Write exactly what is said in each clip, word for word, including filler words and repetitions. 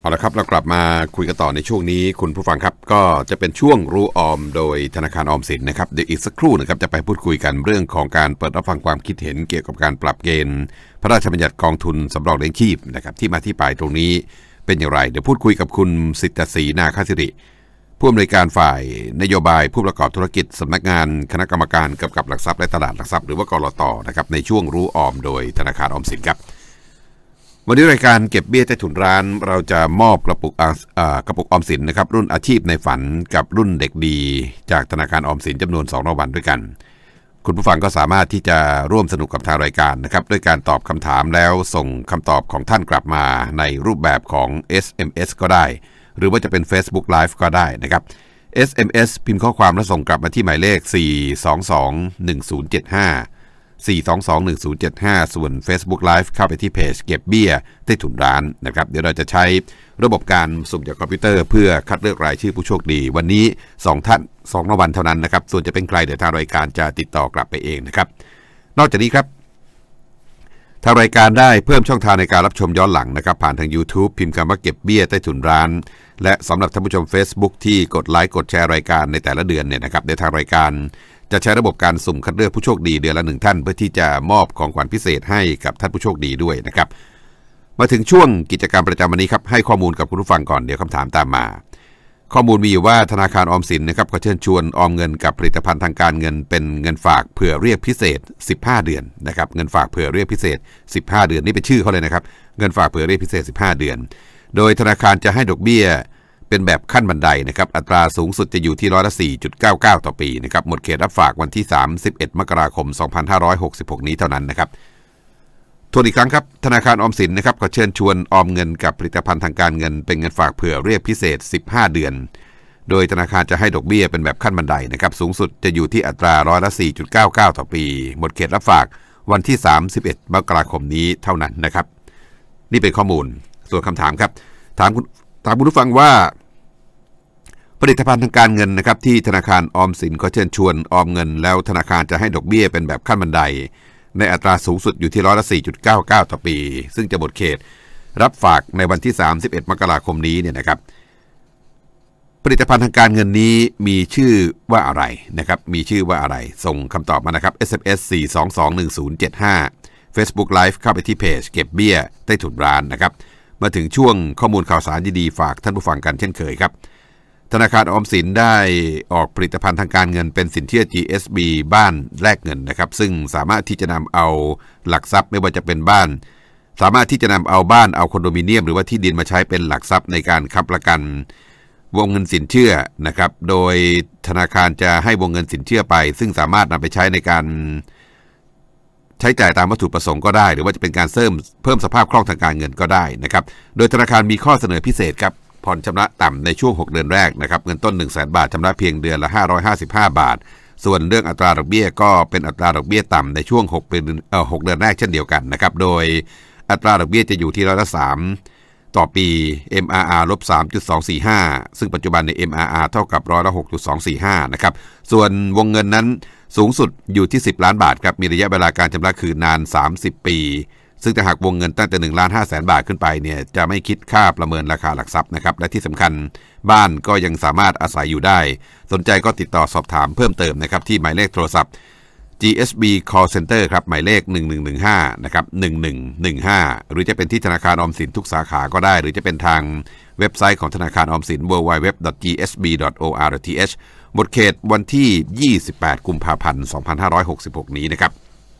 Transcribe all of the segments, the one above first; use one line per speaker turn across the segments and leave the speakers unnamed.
เอาละครับเรากลับมาคุยกันต่อในช่วงนี้คุณผู้ฟังครับก็จะเป็นช่วงรู้ออมโดยธนาคารออมสินนะครับเดี๋ยวอีกสักครู่นะครับจะไปพูดคุยกันเรื่องของการเปิดรับฟังความคิดเห็นเกี่ยวกับการปรับเกณฑ์พระราชบัญญัติกองทุนสำรองเลี้ยงชีพนะครับที่มาที่ไปตรงนี้เป็นอย่างไรเดี๋ยวพูดคุยกับคุณสิทธศรีนาคสิริผู้อำนวยการฝ่ายนโยบายผู้ประกอบธุรกิจสำนักงานคณะกรรมการกำกับหลักทรัพย์และตลาดหลักทรัพย์หรือว่ากลต.นะครับในช่วงรู้ออมโดยธนาคารออมสินครับวันนี้รายการเก็บเบี้ยใต้ถุนร้านเราจะมอบกระปุกกระปุกออมสินนะครับรุ่นอาชีพในฝันกับรุ่นเด็กดีจากธนาคารออมสินจำนวนสองรางวัลด้วยกันคุณผู้ฟังก็สามารถที่จะร่วมสนุกกับทางรายการนะครับด้วยการตอบคำถามแล้วส่งคำตอบของท่านกลับมาในรูปแบบของ เอส เอ็ม เอส ก็ได้หรือว่าจะเป็น Facebook Live ก็ได้นะครับ เอส เอ็ม เอส พิมพ์ข้อความและส่งกลับมาที่หมายเลขสี่ สอง สอง หนึ่ง ศูนย์ เจ็ด ห้าสี่ สอง สอง หนึ่ง ศูนย์ เจ็ด ห้า ส่วน Facebook Live เข้าไปที่เพจเก็บเบี้ยใต้ถุนร้านนะครับเดี๋ยวเราจะใช้ระบบการสุ่มจากคอมพิวเตอร์เพื่อคัดเลือกรายชื่อผู้โชคดีวันนี้สองท่านสองรางวัลเท่านั้นนะครับส่วนจะเป็นใครเดี๋ยวทางรายการจะติดต่อกลับไปเองนะครับนอกจากนี้ครับทางรายการได้เพิ่มช่องทางในการรับชมย้อนหลังนะครับผ่านทาง YouTube พิมพ์คำว่าเก็บเบี้ยใต้ถุนร้านและสำหรับท่านผู้ชม Facebook ที่กดไลค์กดแชร์รายการในแต่ละเดือนเนี่ยนะครับในทางรายการจะใช้ระบบการสุ่มคัดเลือกผู้โชคดีเดือนละหนึ่งท่านเพื่อที่จะมอบของขวัญพิเศษให้กับท่านผู้โชคดีด้วยนะครับมาถึงช่วงกิจกรรมประจำวันนี้ครับให้ข้อมูลกับคุณผู้ฟังก่อนเดี๋ยวคำถามตามมาข้อมูลมีอยู่ว่าธนาคารออมสินนะครับขอเชิญชวนออมเงินกับผลิตภัณฑ์ทางการเงินเป็นเงินฝากเผื่อเรียกพิเศษสิบห้าเดือนนะครับเงินฝากเผื่อเรียกพิเศษสิบห้าเดือนนี่เป็นชื่อเขาเลยนะครับเงินฝากเผื่อเรียกพิเศษสิบห้าเดือนโดยธนาคารจะให้ดอกเบี้ยเป็นแบบขั้นบันไดนะครับอัตราสูงสุดจะอยู่ที่ร้อยละ สี่จุดเก้าเก้า ต่อปีนะครับหมดเขตรับฝากวันที่สามสิบเอ็ดมกราคมสองพันห้าร้อยหกสิบหกนี้เท่านั้นนะครับทวนอีกครั้งครับธนาคารออมสินนะครับขอเชิญชวนออมเงินกับผลิตภัณฑ์ทางการเงินเป็นเงินฝากเผื่อเรียกพิเศษสิบห้าเดือนโดยธนาคารจะให้ดอกเบี้ยเป็นแบบขั้นบันไดนะครับสูงสุดจะอยู่ที่อัตราร้อยละ สี่จุดเก้าเก้า ต่อปีหมดเขตรับฝากวันที่สามสิบเอ็ดมกราคมนี้เท่านั้นนะครับนี่เป็นข้อมูลส่วนคำถามครับถามคุณถามคุณผู้ฟังว่าผลิตภัณฑ์ทางการเงินนะครับที่ธนาคารออมสินขอเชิญชวนออมเงินแล้วธนาคารจะให้ดอกเบี้ยเป็นแบบขั้นบันไดในอัตราสูงสุดอยู่ที่ร้อยละ สี่จุดเก้าเก้า ต่อปีซึ่งจะหมดเขตรับฝากในวันที่สามสิบเอ็ดมกราคมนี้เนี่ยนะครับผลิตภัณฑ์ทางการเงินนี้มีชื่อว่าอะไรนะครับมีชื่อว่าอะไรส่งคำตอบมานะครับ เอส เอ็ม เอส สี่ สอง สอง หนึ่ง ศูนย์ เจ็ด ห้า Facebook Live เข้าไปที่เพจเก็บเบี้ยใต้ถุนร้านนะครับมาถึงช่วงข้อมูลข่าวสารดีๆฝากท่านผู้ฟังกันเช่นเคยครับธนาคารออมสินได้ออกผลิตภัณฑ์ทางการเงินเป็นสินเชื่อ จี เอส บี บ้านแลกเงินนะครับซึ่งสามารถที่จะนำเอาหลักทรัพย์ไม่ว่าจะเป็นบ้านสามารถที่จะนำเอาบ้านเอาคอนโดมิเนียมหรือว่าที่ดินมาใช้เป็นหลักทรัพย์ในการค้ำประกันวงเงินสินเชื่อนะครับโดยธนาคารจะให้วงเงินสินเชื่อไปซึ่งสามารถนำไปใช้ในการใช้จ่ายตามวัตถุประสงค์ก็ได้หรือว่าจะเป็นการเพิ่มเพิ่มสภาพคล่องทางการเงินก็ได้นะครับโดยธนาคารมีข้อเสนอพิเศษครับผ่อนชำระต่ำในช่วงหกเดือนแรกนะครับเงินต้น หนึ่งแสน บาทชำระเพียงเดือนละห้าร้อยห้าสิบห้าบาทส่วนเรื่องอัตราดอกเบี้ยก็เป็นอัตราดอกเบี้ยต่ำในช่วงหกเดือนเอ่อหกเดือนแรกเช่นเดียวกันนะครับโดยอัตราดอกเบี้ยจะอยู่ที่ร้อยละสามต่อปี เอ็ม อาร์ อาร์ ลบ สามจุดสองสี่ห้า ซึ่งปัจจุบันใน เอ็ม อาร์ อาร์ เท่ากับร้อยละ หกจุดสองสี่ห้า นะครับส่วนวงเงินนั้นสูงสุดอยู่ที่สิบล้านบาทครับมีระยะเวลาการชำระคืนนานสามสิบปีซึ่งถ้าหากวงเงินตั้งแต่หนึ่งล้านห้าแสนบาทขึ้นไปเนี่ยจะไม่คิดค่าประเมินราคาหลักทรัพย์นะครับและที่สำคัญบ้านก็ยังสามารถอาศัยอยู่ได้สนใจก็ติดต่อสอบถามเพิ่มเติมนะครับที่หมายเลขโทรศัพท์ จี เอส บี Call Center ครับหมายเลขหนึ่งหนึ่งหนึ่งห้านะครับหนึ่งหนึ่งหนึ่งห้าหรือจะเป็นที่ธนาคารออมสินทุกสาขาก็ได้หรือจะเป็นทางเว็บไซต์ของธนาคารออมสิน ดับเบิลยู ดับเบิลยู ดับเบิลยู ดอท จี เอส บี ดอท โอ อาร์ ดอท ที เอช หมดเขตวันที่ยี่สิบแปดกุมภาพันธ์สองพันห้าร้อยหกสิบหกนี้นะครับ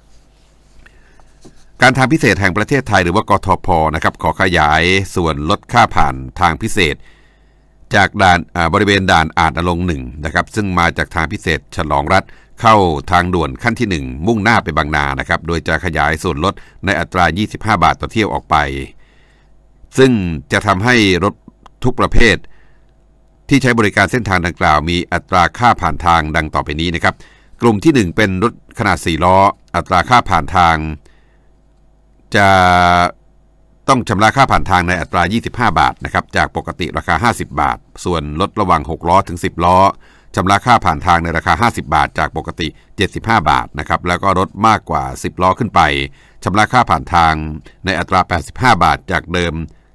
การทางพิเศษแห่งประเทศไทยหรือว่ากทพ.นะครับขอขยายส่วนลดค่าผ่านทางพิเศษจากด่านบริเวณด่านอาจอลงหนึ่งนะครับซึ่งมาจากทางพิเศษฉลองรัฐเข้าทางด่วนขั้นที่หนึ่งมุ่งหน้าไปบางนานะครับโดยจะขยายส่วนลดในอัตรายี่สิบห้าบาทต่อเที่ยวออกไปซึ่งจะทำให้รถทุกประเภทที่ใช้บริการเส้นทางดังกล่าวมีอัตราค่าผ่านทางดังต่อไปนี้นะครับกลุ่มที่หนึ่งเป็นรถขนาดสี่ล้ออัตราค่าผ่านทางจะต้องชำระค่าผ่านทางในอัตรายี่สิบห้าบาทนะครับจากปกติราคาห้าสิบบาทส่วนรถระหว่างหกล้อถึงสิบล้อชำระค่าผ่านทางในราคาห้าสิบบาทจากปกติเจ็ดสิบห้าบาทนะครับแล้วก็รถมากกว่าสิบล้อขึ้นไปชำระค่าผ่านทางในอัตราแปดสิบห้าบาทจากเดิม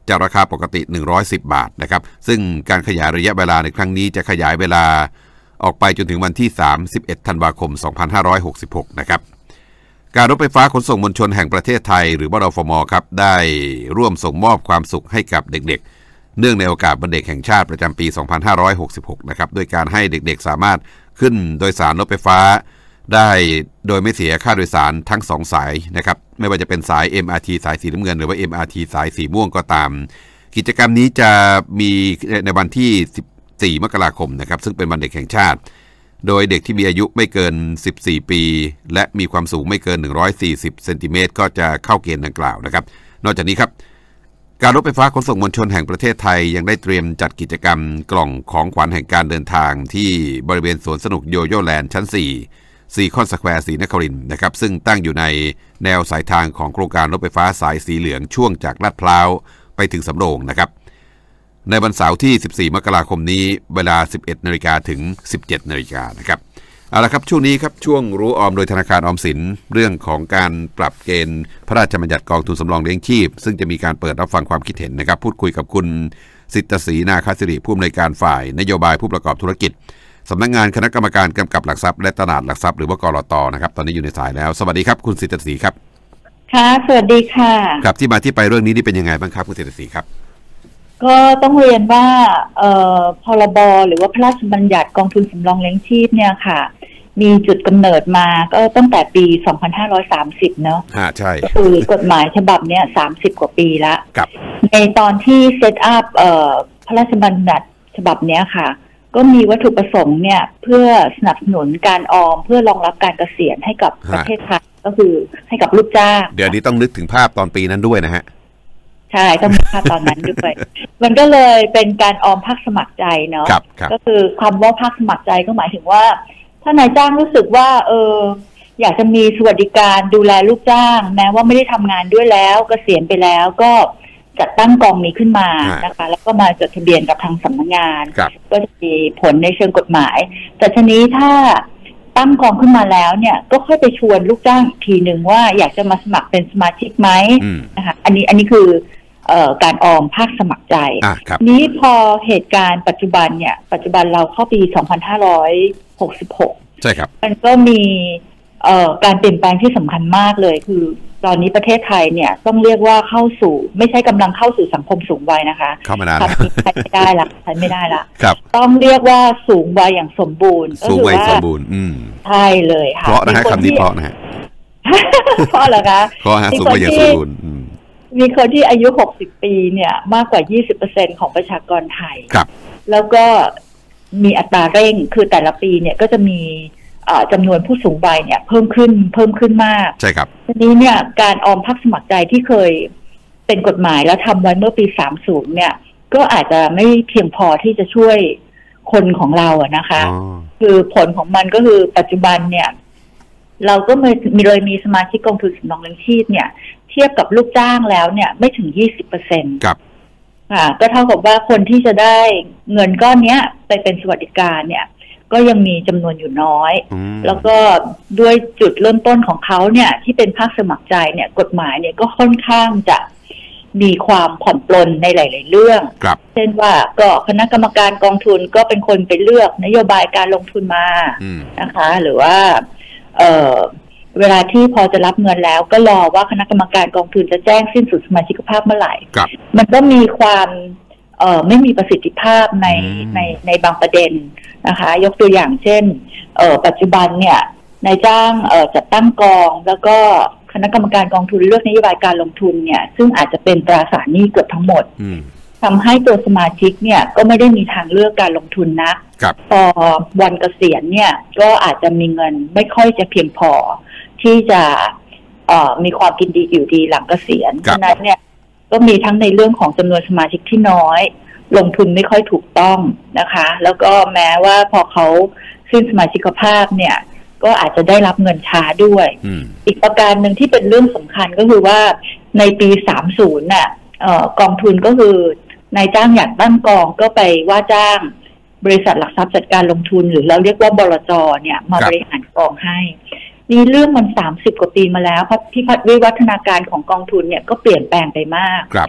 จากราคาปกติหนึ่งร้อยสิบบาทนะครับซึ่งการขยายระยะเวลาในครั้งนี้จะขยายเวลาออกไปจนถึงวันที่สามสิบเอ็ดธันวาคมสองพันห้าร้อยหกสิบหกนะครับการรถไฟฟ้าขนส่งมวลชนแห่งประเทศไทยหรือบรฟม.ครับได้ร่วมส่งมอบความสุขให้กับเด็กๆเนื่องในโอกาสวันเด็กแห่งชาติประจำปีสองพันห้าร้อยหกสิบหกนะครับด้วยการให้เด็กๆสามารถขึ้นโดยสารรถไฟฟ้าได้โดยไม่เสียค่าโดยสารทั้งสองสายนะครับไม่ว่าจะเป็นสาย เอ็ม อาร์ ที สายสีน้ำเงินหรือว่า เอ็ม อาร์ ที สายสีม่วงก็ตามกิจกรรมนี้จะมีในวันที่สิบสี่มกราคมนะครับซึ่งเป็นวันเด็กแห่งชาติโดยเด็กที่มีอายุไม่เกินสิบสี่ปีและมีความสูงไม่เกินหนึ่งร้อยสี่สิบเซนติเมตรก็จะเข้าเกณฑ์ดังกล่าวนะครับนอกจากนี้ครับการรถไฟฟ้าขนส่งมวลชนแห่งประเทศไทยยังได้เตรียมจัดกิจกรรมกล่องของขวัญแห่งการเดินทางที่บริเวณสวนสนุกโยโย่แลนด์ชั้นสี่ซีคอนสแควร์ศรีนครินทร์นะครับซึ่งตั้งอยู่ในแนวสายทางของโครงการรถไฟฟ้าสายสีเหลืองช่วงจากลาดพร้าวไปถึงสำโรงนะครับในวันเสาร์ที่สิบสี่มกราคมนี้เวลา สิบเอ็ดนาฬิกา ถึง สิบเจ็ดนาฬิกานะครับเอาละครับช่วงนี้ครับช่วงรู้ออมโดยธนาคารออมสินเรื่องของการปรับเกณฑ์พระราชบัญญัติกองทุนสำรองเลี้ยงชีพซึ่งจะมีการเปิดรับฟังความคิดเห็นนะครับพูดคุยกับคุณสิทธศรีนาคสิริผู้อำนวยการฝ่ายนโยบายผู้ประกอบธุรกิจสำนักงานคณะกรรมการกำกับหลักทรัพย์และตลาดหลักทรัพย์หรือว่ากลต.นะครับตอนนี้อยู่ในสายแล้วสวัสดีครับคุณสิทธศรีครับ
ค่ะสวัสดีค่ะ
ครับที่มาที่ไปเรื่องนี้นี่เป็นยังไงบ้างครับคุณสิทธศรีครับ
ก็ต้องเรียนว่าเอ่อพรบหรือว่าพระราชบัญญัติกองทุนสำรองเลี้ยงชีพเนี่ยค่ะมีจุดกำเนิดมาก็ตั้งแต่ปีสองพันห้าร้อยสามสิบเนาะ
อ่าใช่
คือกฎหมายฉบับเนี้ยสามสิบกว่าปีละ
ครับ
ในตอนที่เซตอัพเอ่อพระราชบัญญัติฉบับเนี้ยค่ะก็มีวัตถุประสงค์เนี่ยเพื่อสนับสนุนการออมเพื่อรองรับการเกษียณให้กับประเทศไทยก็คือให้กับลูกจ้าง
เดี๋ยวนี้ต้องนึกถึงภาพตอนปีนั้นด้วยนะฮะ
ใช่ต้องมีภาพตอนนั้นด้วยมันก็เลยเป็นการออมภาคสมัครใจเนาะก็คือความว่าภาคสมัครใจก็หมายถึงว่าถ้านายจ้างรู้สึกว่าเอออยากจะมีสวัสดิการดูแลลูกจ้างแม้ว่าไม่ได้ทำงานด้วยแล้วเกษียณไปแล้วก็จัดตั้งกองนี้ขึ้นมานะคะแล้วก็มาจดทะเบียนกับทางสำนักงานก็จะมีผลในเชิงกฎหมายแต่ทีนี้ถ้าตั้งกองขึ้นมาแล้วเนี่ยก็ค่อยไปชวนลูกจ้างอีกทีหนึ่งว่าอยากจะมาสมัครเป็นสมาชิกไหมนะคะอันนี้อันนี้คือเอ่อการออมภาคสมัครใจนี้พอเหตุการณ์ปัจจุบันเนี่ยปัจจุบันเราเข้าปีสองพันห้าร้อยหกสิบหก
ใช่ครับ
มันก็มีเอ่อการเปลี่ยนแปลงที่สำคัญมากเลยคือตอนนี้ประเทศไทยเนี่ยต้องเรียกว่าเข้าสู่ไม่ใช่กำลังเข้าสู่สังคมสูงวัยนะคะ
เข้ามานาน
แล้วใช้ไม่ได้ละใช้ไม่ได้ละ
ครับ
ต้องเรียกว่าสูงวัยอย่างสมบูรณ์
สูงวัยสมบูรณ์อืม
ใช่เลยค่ะ
เพราะนะฮะคำนี้เพราะนะฮะ
เพราะเหรอคะ
เพราะฮะสูงวัยอย่างสมบูรณ์
มีคนที่อายุหกสิบปีเนี่ยมากกว่า ยี่สิบเปอร์เซ็นต์ ของประชากรไทย
ครับ
แล้วก็มีอัตราเร่งคือแต่ละปีเนี่ยก็จะมีจำนวนผู้สูงวัยเนี่ยเพิ่มขึ้นเพิ่มขึ้นมาก
ใช่ครับ
ทีนี้เนี่ยการออมภาคสมัครใจที่เคยเป็นกฎหมายแล้วทำไว้เมื่อปีสามสิบเนี่ยก็อาจจะไม่เพียงพอที่จะช่วยคนของเราอะนะคะคือผลของมันก็คือปัจจุบันเนี่ยเราก็มีเลยมีสมาชิกกองทุนสำรองเลี้ยงชีพเนี่ยเทียบกับลูกจ้างแล้วเนี่ยไม่ถึง ยี่สิบเปอร์เซ็นต์
ครับ
ค่ะก็เท่ากับว่าคนที่จะได้เงินก้อนเนี้ยไปเป็นสวัสดิการเนี่ยก็ยังมีจำนวนอยู่น้อยแล้วก็ด้วยจุดเริ่มต้นของเขาเนี่ยที่เป็นภาคสมัครใจเนี่ยกฎหมายเนี่ยก็ค่อนข้างจะมีความผ่อนปลนในหลายๆเรื่องเช่นว่าก็คณะกรรมการกองทุนก็เป็นคนไปเลือกนโยบายการลงทุนมานะคะหรือว่าเอ่อเวลาที่พอจะรับเงินแล้วก็รอว่าคณะกรรมการกองทุนจะแจ้งสิ้นสุดสมาชิกภาพเมื่อไหร่มันก็มีความเอ่อไม่มีประสิทธิภาพในในในบางประเด็นนะคะยกตัวอย่างเช่นเอ่อปัจจุบันเนี่ยนายจ้างเอ่อจัดตั้งกองแล้วก็คณะกรรมการกองทุนเลือกนโยบายการลงทุนเนี่ยซึ่งอาจจะเป็นตราสารหนี้เกือบทั้งหมดทำให้ตัวสมาชิกเนี่ยก็ไม่ได้มีทางเลือกการลงทุนนะพอวันเกษียณเนี่ยก็อาจจะมีเงินไม่ค่อยจะเพียงพอที่จะเอ่อมีความกินดีอยู่ดีหลังเกษียณฉะนั้นเนี่ยก็มีทั้งในเรื่องของจำนวนสมาชิกที่น้อยลงทุนไม่ค่อยถูกต้องนะคะแล้วก็แม้ว่าพอเขาสิ้นสมาชิกภาพเนี่ยก็อาจจะได้รับเงินช้าด้วย อ, อีกประการหนึ่งที่เป็นเรื่องสำคัญก็คือว่าในปีสามสิบน่ะเอ่อกองทุนก็คือนายจ้างอยากตั้งกองก็ไปว่าจ้างบริษัทหลักทรัพย์จัดการลงทุนหรือเราเรียกว่าบลจ.เนี่ยมาบริหารกองให้นี่เรื่องมันสามสิบกว่าปีมาแล้วเพราะพิพัฒน์วิวัฒนาการของกองทุนเนี่ยก็เปลี่ยนแปลงไปมาก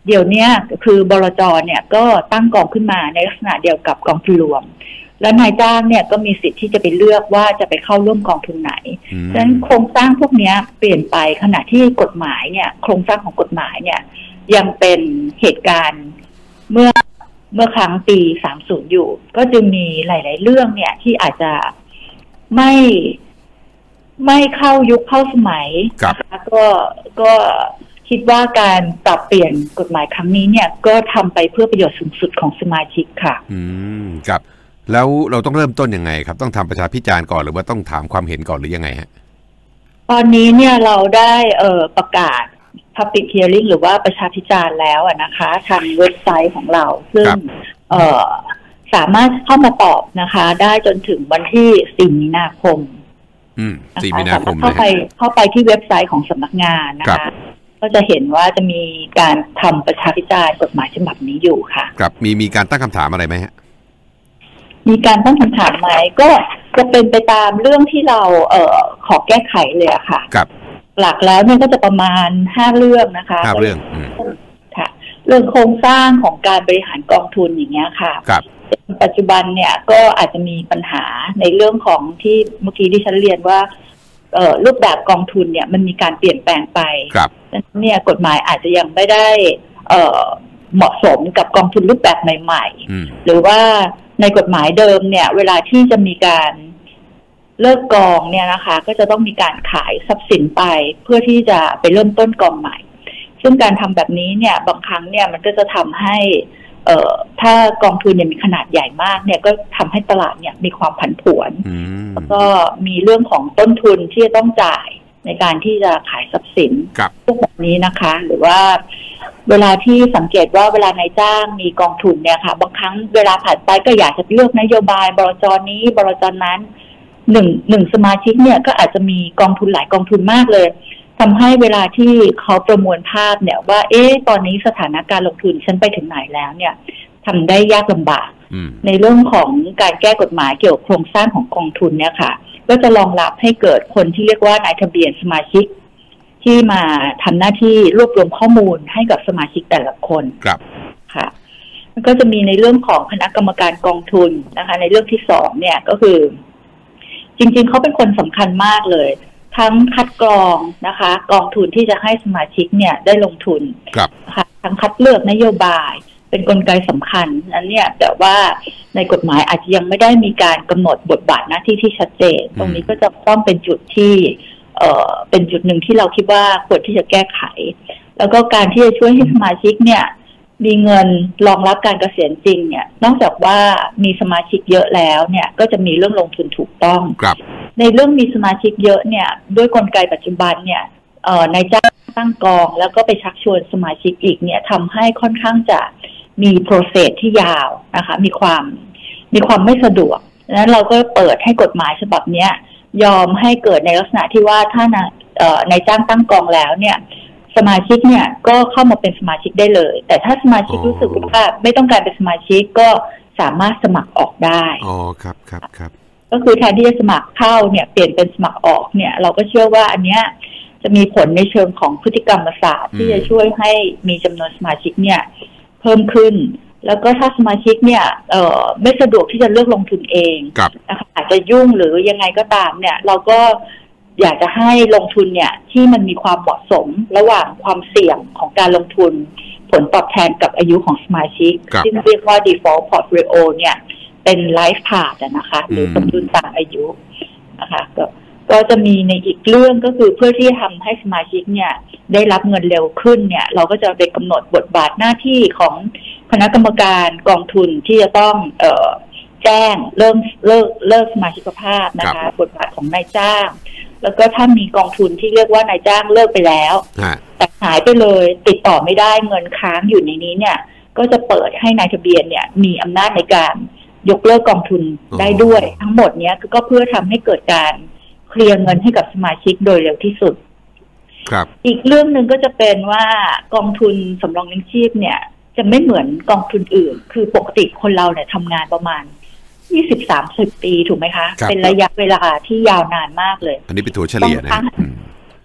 เดี๋ยวนี้คือบลจ.เนี่ยก็ตั้งกองขึ้นมาในลักษณะเดียวกับกองทุนรวมและนายจ้างเนี่ยก็มีสิทธิ์ที่จะไปเลือกว่าจะไปเข้าร่วมกองทุนไหนฉะนั้นโครงสร้างพวกนี้เปลี่ยนไปขณะที่กฎหมายเนี่ยโครงสร้างของกฎหมายเนี่ยยังเป็นเหตุการณ์เมื่อเมื่อครั้งปีสามสิบอยู่ก็จึงมีหลายๆเรื่องเนี่ยที่อาจจะไม่ไม่เข้ายุคเข้าสมัยนะคะก็ก็คิดว่าการปรับเปลี่ยนกฎหมายครั้งนี้เนี่ยก็ทำไปเพื่อประโยชน์สูงสุดของสมาชิกค่ะ
อืมครับแล้วเราต้องเริ่มต้นยังไงครับต้องทำประชาพิจารณ์ก่อนหรือว่าต้องถามความเห็นก่อนหรือยังไงฮะ
ตอนนี้เนี่ยเราได้เอ่อประกาศ Public Hearing หรือว่าประชาพิจารณ์แล้วนะคะทางเว็บไซต์ของเราซึ่งเอ่อสามารถเข้ามาตอบนะคะได้จนถึงวันที่สี่มีนาคม
อืมสี่มีนาคม
เข้าไปเข้าไปที่เว็บไซต์ของสำนักงานนะคะก็จะเห็นว่าจะมีการทำประชาพิจารณ์กฎหมายฉบับนี้อยู่ค่ะ
ครับมีมีการตั้งคำถามอะไรไหมฮะ
มีการตั้งคำถามไหมก็จะเป็นไปตามเรื่องที่เราเอ่อขอแก้ไขเลยอะค่ะ
ครับ
หลักแล้วเนี่ยก็จะประมาณห้าเรื่องนะคะ
ห้าเรื่อง
ค่ะเรื่องโครงสร้างของการบริหารกองทุนอย่างเงี้ยค่ะ
ครับ
ปัจจุบันเนี่ยก็อาจจะมีปัญหาในเรื่องของที่เมื่อกี้ที่ฉันเรียนว่าเอ่อรูปแบบกองทุนเนี่ยมันมีการเปลี่ยนแปลงไป
ครับ
เนี่ยกฎหมายอาจจะยังไม่ได้เอ่อเหมาะสมกับกองทุนรูปแบบใหม่ๆหรือว่าในกฎหมายเดิมเนี่ยเวลาที่จะมีการเลิกกองเนี่ยนะคะก็จะต้องมีการขายทรัพย์สินไปเพื่อที่จะไปเริ่มต้นกองใหม่ซึ่งการทำแบบนี้เนี่ยบางครั้งเนี่ยมันก็จะทำให้เอ่อถ้ากองทุนเนี่ยมีขนาดใหญ่มากเนี่ยก็ทำให้ตลาดเนี่ยมีความผันผวนแล้วก็มีเรื่องของต้นทุนที่จะต้องจ่ายในการที่จะขายทรัพย์สินพวกแบบนี้นะคะหรือว่าเวลาที่สังเกตว่าเวลานายจ้างมีกองทุนเนี่ยค่ะบางครั้งเวลาผ่านไปก็อยากจะเลือกนโยบายบลจ.นี้บลจ.นั้นหนึ่งหนึ่งสมาชิกเนี่ยก็อาจจะมีกองทุนหลายกองทุนมากเลยทำให้เวลาที่เขาประมวลภาพเนี่ยว่าเอ๊ะตอนนี้สถานะการลงทุนฉันไปถึงไหนแล้วเนี่ยทำได้ยากลำบากในเรื่องของการแก้กฎหมายเกี่ยวกับโครงสร้างของกองทุนเนี่ยค่ะก็จะรองรับให้เกิดคนที่เรียกว่านายทะเบียนสมาชิกที่มาทำหน้าที่รวบรวมข้อมูลให้กับสมาชิกแต่ละคน
ครับ
ค่ะแล้วก็จะมีในเรื่องของคณะกรรมการกองทุนนะคะในเรื่องที่สองเนี่ยก็คือจริงๆเขาเป็นคนสำคัญมากเลยทั้งคัดกรองนะคะกองทุนที่จะให้สมาชิกเนี่ยได้ลงทุน
นะคะ
ทั้งคัดเลือกนโยบายเป็นกลไกสำคัญนั้นเนี่ยแต่ว่าในกฎหมายอาจจะยังไม่ได้มีการกำหนดบทบาทหน้าที่ที่ชัดเจนตรงนี้ก็จะต้องเป็นจุดที่เอ่อเป็นจุดหนึ่งที่เราคิดว่าควรที่จะแก้ไขแล้วก็การที่จะช่วยให้สมาชิกเนี่ยมีเงินรองรับการเกษียณจริงเนี่ยนอกจากว่ามีสมาชิกเยอะแล้วเนี่ยก็จะมีเรื่องลงทุนถูกต้องในเรื่องมีสมาชิกเยอะเนี่ยด้วยกลไกปัจจุบันเนี่ยเอ่อนายจ้างตั้งกองแล้วก็ไปชักชวนสมาชิกอีกเนี่ยทำให้ค่อนข้างจะมีโปรเซสที่ยาวนะคะมีความมีความไม่สะดวกดังนั้นเราก็เปิดให้กฎหมายฉบับนี้ยอมให้เกิดในลักษณะที่ว่าถ้านายจ้างตั้งกองแล้วเนี่ยสมาชิกเนี่ยก็เข้ามาเป็นสมาชิกได้เลยแต่ถ้าสมาชิกรู้สึกว่าไม่ต้องการเป็นสมาชิกก็สามารถสมัครออกได้
อ๋อครับครับครับ
ก็คือแทนที่จะสมัครเข้าเนี่ยเปลี่ยนเป็นสมัครออกเนี่ยเราก็เชื่อว่าอันเนี้ยจะมีผลในเชิงของพฤติกรรมศาสตร์ที่จะช่วยให้มีจำนวนสมาชิกเนี่ยเพิ่มขึ้นแล้วก็ถ้าสมาชิกเนี่ยเอ่อไม่สะดวกที่จะเลือกลงทุนเองนะคะอาจจะยุ่งหรือยังไงก็ตามเนี่ยเราก็อยากจะให้ลงทุนเนี่ยที่มันมีความเหมาะสมระหว่างความเสี่ยงของการลงทุนผลตอบแทนกับอายุของสมาชิกที่เรียกว่า default portfolio เนี่ยเป็น life path นะคะหรือสมดุลตามอายุนะคะก็ก็จะมีในอีกเรื่องก็คือเพื่อที่ทำให้สมาชิกเนี่ยได้รับเงินเร็วขึ้นเนี่ยเราก็จะไปกำหนดบทบาทหน้าที่ของคณะกรรมการกองทุนที่จะต้องเอ่อแจ้งเริ่มเลิกเลิกสมาชิกภาพนะคะบทบาทของนายจ้างแล้วก็ถ้ามีกองทุนที่เรียกว่านายจ้างเลิกไปแล้วแต่หายไปเลยติดต่อไม่ได้เงินค้างอยู่ในนี้เนี่ยก็จะเปิดให้นายทะเบียนเนี่ยมีอำนาจในการยกเลิกกองทุนได้ด้วยทั้งหมดเนี้ยก็เพื่อทำให้เกิดการเคลียร์เงินให้กับสมาชิกโดยเร็วที่สุด
ครับ
อีกเรื่องหนึ่งก็จะเป็นว่ากองทุนสำรองเลี้ยงชีพเนี่ยจะไม่เหมือนกองทุนอื่นคือปกติคนเราเนี่ยทำงานประมาณยี่สิบสามสิบปีถูกไหมคะเป็นระยะเวลาที่ยาวนานมากเลย
อันนี้เป็นตัวเฉลี่ยนะ
ใ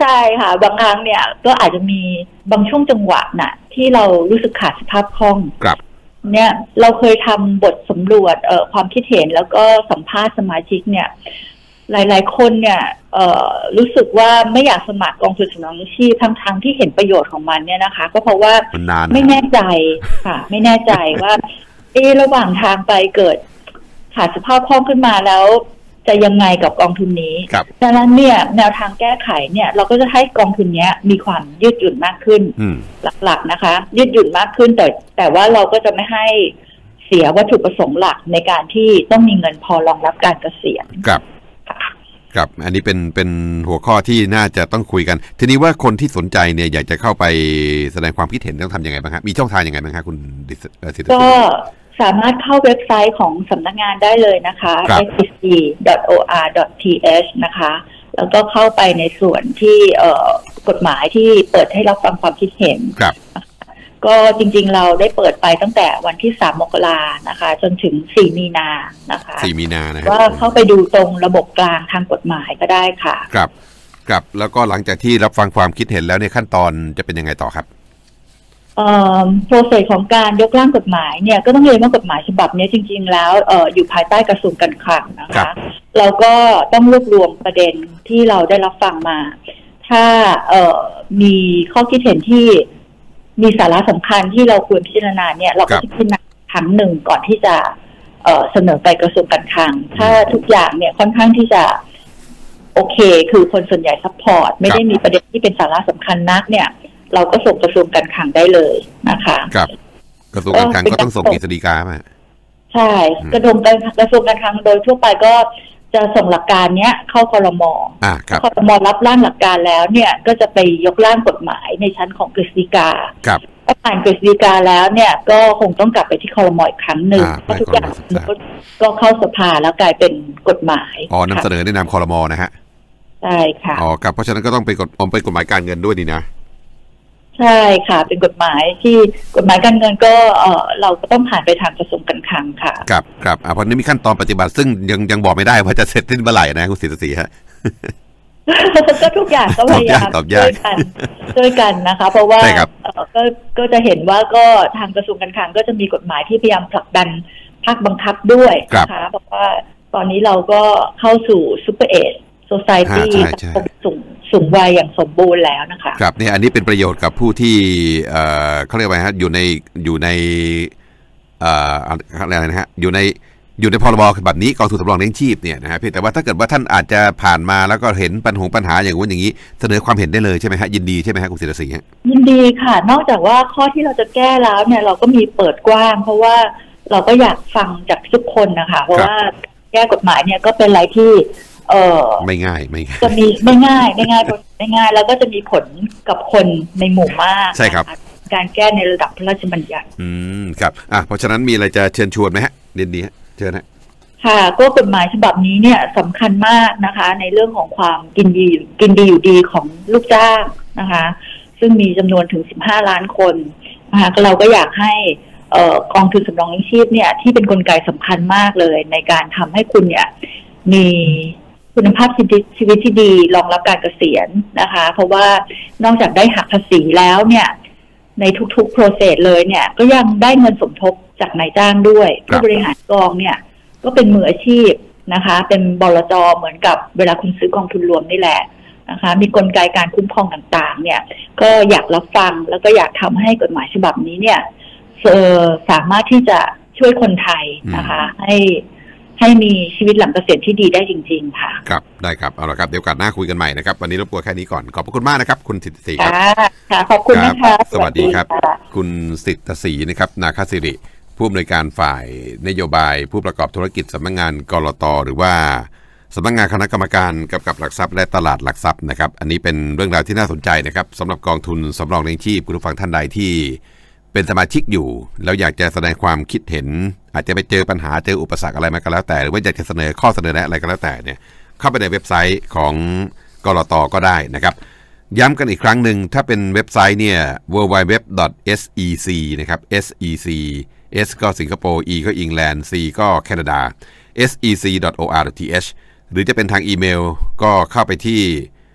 ใช่ค่ะบางครั้งเนี่ยก็อาจจะมีบางช่วงจังหวะน่ะที่เรารู้สึกขาดสภาพคล่อง
ครับ
เนี่ยเราเคยทำบทสำรวจเอ่อความคิดเห็นแล้วก็สัมภาษณ์สมาชิกเนี่ยหลายๆคนเนี่ยเอ่อรู้สึกว่าไม่อยากสมัครกองทุนสำรองเลี้ยงชีพทั้งๆที่เห็นประโยชน์ของมันเนี่ยนะคะก็เพราะว่าไม่แน่ใจค่ะไม่แน่ใจว่าเออระหว่างทางไปเกิดขาดสภาพคล่องขึ้นมาแล้วจะยังไงกับกองทุนนี้ดังนั้นเนี่ยแนวทางแก้ไขเนี่ยเราก็จะให้กองทุนนี้มีความยืดหยุ่นมากขึ้นหลักๆนะคะยืดหยุ่นมากขึ้นแต่แต่ว่าเราก็จะไม่ให้เสียวัตถุประสงค์หลักในการที่ต้องมีเงินพอรองรับการเกษียณ
ครับครับอันนี้เป็นเป็นหัวข้อที่น่าจะต้องคุยกันทีนี้ว่าคนที่สนใจเนี่ยอยากจะเข้าไปแสดงความคิดเห็นต้องทำยังไงบ้างครับมีช่องทางยังไงบ้างครับคุณดิษฐ์
ก็สามารถเข้าเว็บไซต์ของสำนักงานได้เลยนะคะ เอส อี ซี ดอท โอ อาร์ ดอท ที เอช นะคะแล้วก็เข้าไปในส่วนที่เอ่อกฎหมายที่เปิดให้รับฟังความคิดเห็น
ครับ
ก็จริงๆเราได้เปิดไปตั้งแต่วันที่สามมกรานะคะจนถึงสี่มีนานะคะ
สี่มีนานะ
ว่าเข้าไปดูตรงระบบกลางทางกฎหมายก็ได้ค่ะ
ครับครับแล้วก็หลังจากที่รับฟังความคิดเห็นแล้วในขั้นตอนจะเป็นยังไงต่อครับ
เอ่อโปรเซสของการยกร่างกฎหมายเนี่ยก็ต้องเรียนว่ากฎหมายฉบับนี้จริงๆแล้วเอ่ออยู่ภายใต้กระทรวงการคลังนะคะเราก็ต้องรวบรวมประเด็นที่เราได้รับฟังมาถ้าเอ่อมีข้อคิดเห็นที่มีสาระสำคัญที่เราควรพิจารณาเนี่ยเราก็จะพิจารณาครั้งหนึ่งก่อนที่จะเอ่อเสนอไปกระทรวงการคลังถ้าทุกอย่างเนี่ยค่อนข้างที่จะโอเคคือคนส่วนใหญ่ซัพพอร์ตไม่ได้มีประเด็นที่เป็นสาระสำคัญนักเนี่ยเราก็ส่งกระทรวงการคลังได้เลยนะคะ
ครับกระทรวงการคลังก็ต้องส่งกฤษฎีกาไหม
ใช่กระทรวงการกระทรวงการคลังโดยทั่วไปก็จะส่งหลักการเนี้ยเข้าครม.
อ่าครับ
ครม.รับร่างหลักการแล้วเนี่ยก็จะไปยกร่างกฎหมายในชั้นของกฤษฎีกา
ครับ
ถ้าผ่านกฤษฎีกาแล้วเนี่ยก็คงต้องกลับไปที่ครม.อีกครั้งหนึ่งเพราะทุกอย่างก็เข้าสภาแล้วกลายเป็นกฎหมาย
อ๋อนำเสนอในนามครม.นะฮะ
ใช่ค่ะ
อ๋อครับเพราะฉะนั้นก็ต้องไปกฎอมไปกฎหมายการเงินด้วยดีนะ
ใช่ค่ะเป็นกฎหมายที่กฎหมายการเงินก็เออเราก็ต้องผ่านไปทางกระทรวงการคลังค่ะ
ครับครับอ่าเพราะนี้มีขั้นตอนปฏิบัติซึ่งยังยังบอกไม่ได้ว่าจะเสร็จสิ้นเมื่อไหร่นะคุณศิษย์ศรีฮะ
ก็ทุกอย่างก็พยายามช่วยกันช่วยกันนะคะเพราะว่าก็ก็จะเห็นว่าก็ทางกระทรวงการคลังก็จะมีกฎหมายที่พยายามผลักดันภาคบังคับด้วยนะคะเพราะว่าตอนนี้เราก็เข้าสู่ซูเปอร์เอจโซไซตี้สูงสูงวัยอย่างสมบูรณ์แล้วนะคะ
ครับนี่อันนี้เป็นประโยชน์กับผู้ที่เอ่อเขาเรียกว่าฮะอยู่ในอยู่ในเอ่ออะไรนะฮะอยู่ในอยู่ในพรบแบบนี้กองทุนสำรองเลี้ยงชีพเนี่ยนะฮะเพียงแต่ว่าถ้าเกิดว่าท่านอาจจะผ่านมาแล้วก็เห็นปัญหาปัญหาอย่างนู้นอย่างนี้เสนอความเห็นได้เลยใช่ไหมฮะยินดีใช่ไหมฮะคุณศิรศรีฮะ
ยินดีค่ะนอกจากว่าข้อที่เราจะแก้แล้วเนี่ยเราก็มีเปิดกว้างเพราะว่าเราก็อยากฟังจากทุกคนนะคะเพราะว่าแก้กฎหมายเนี่ยก็เป็นอะไรที่เออ
ไม่ง่ายไม่ง่าย
จะมีไม่ง่ายไม่ง่ายไม่ง่ายแล้วก็จะมีผลกับคนในหมู่มาก
ใช่ครับ
การแก้ในระดับพระราชบัญญัติ
อืมครับอ่ะเพราะฉะนั้นมีอะไรจะเชิญชวนไหมฮะเรียนดีฮะเชิญนะ
ค่ะก็กฎหมายฉบับนี้เนี่ยสำคัญมากนะคะในเรื่องของความกินดีกินดีอยู่ดีของลูกจ้างนะคะซึ่งมีจำนวนถึงสิบห้าล้านคนนะคะเราก็อยากให้เอ่อกองทุนสำรองเลี้ยงชีพเนี่ยที่เป็นกลไกสำคัญมากเลยในการทำให้คุณเนี่ยมีคุณภาพชีวิตที่ดีรองรับการเกษียณนะคะเพราะว่านอกจากได้หักภาษีแล้วเนี่ยในทุกๆโปรเซสเลยเนี่ยก็ยังได้เงินสมทบจากนายจ้างด้วยผู้บริหารกองเนี่ยก็เป็นมืออาชีพนะคะเป็นบลจ.เหมือนกับเวลาคุณซื้อกองทุนรวมนี่แหละนะคะมีกลไกการคุ้มครองต่างๆเนี่ยก็อยากรับฟังแล้วก็อยากทำให้กฎหมายฉบับนี้เนี่ยสามารถที่จะช่วยคนไทยนะคะให้ให้มีชีวิตหลังเกษียณที่ดีได้จริงๆค่ะ
ครับได้ครับเอาละครับเดี๋ยวกันหน้าคุยกันใหม่นะครับวันนี้รบกวนแค่นี้ก่อนขอบคุณมากนะครับคุณสิทธิศรีครับ
ค่ะขอบคุณนะคะ
สวัสดีครับคุณสิทธิศรีนะครับนาคสิริผู้อำนวยการฝ่ายนโยบายผู้ประกอบธุรกิจสำนักงานกลต.หรือว่าสำนักงานคณะกรรมการกำกับหลักทรัพย์และตลาดหลักทรัพย์นะครับอันนี้เป็นเรื่องราวที่น่าสนใจนะครับสำหรับกองทุนสำรองเลี้ยงชีพคุณผู้ฟังท่านใดที่เป็นสมาชิกอยู่แล้วอยากจะแสดงความคิดเห็นอาจจะไปเจอปัญหาเจออุปสรรคอะไรมาก็แล้วแต่หรือว่าอยากจะเสนอข้อเสนอแนะอะไรก็แล้วแต่เนี่ยเข้าไปในเว็บไซต์ของกลต.ก็ได้นะครับย้ำกันอีกครั้งหนึ่งถ้าเป็นเว็บไซต์เนี่ย ดับเบิลยู ดับเบิลยู ดับเบิลยู ดอท เอส อี ซี นะครับ เอส อี ซี S ก็สิงคโปร์ E ก็อังกฤษ C ก็แคนาดา เอส อี ซี ดอท โอ อาร์ ดอท ที เอช หรือจะเป็นทางอีเมลก็เข้าไปที่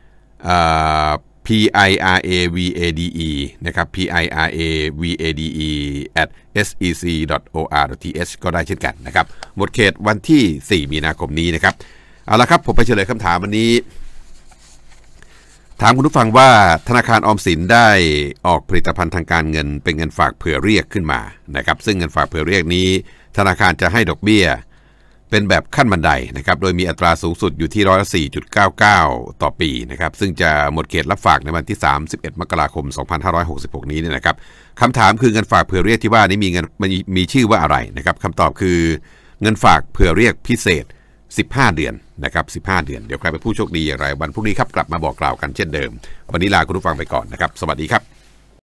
P I R A V A D E นะครับ P I R A V A D E at เอส อี ซี ดอท โอ อาร์ ดอท ที เอช ก็ได้เช่นกันนะครับหมดเขตวันที่สี่มีนาคมนี้นะครับเอาละครับผมไปเฉลยคำถามวันนี้ถามคุณผู้ฟังว่าธนาคารออมสินได้ออกผลิตภัณฑ์ทางการเงินเป็นเงินฝากเผื่อเรียกขึ้นมานะครับซึ่งเงินฝากเผื่อเรียกนี้ธนาคารจะให้ดอกเบี้ยเป็นแบบขั้นบันไดนะครับโดยมีอัตราสูงสุดอยู่ที่ร้อยละ สี่จุดเก้าเก้า ต่อปีนะครับซึ่งจะหมดเขตรับฝากในวันที่สามสิบเอ็ดมกราคมสองพันห้าร้อยหกสิบหกนี้เนี่ยนะครับคำถามคือเงินฝากเผื่อเรียกที่ว่านี้มีเงินมีมีชื่อว่าอะไรนะครับคำตอบคือเงินฝากเผื่อเรียกพิเศษสิบห้าเดือนนะครับสิบห้าเดือนเดี๋ยวใครเป็นผู้โชคดีอย่างไรวันพรุ่งนี้ครับกลับมาบอกกล่าวกันเช่นเดิมวันนี้ลาคุณผู้ฟังไปก่อนนะครับสวัสดีครับ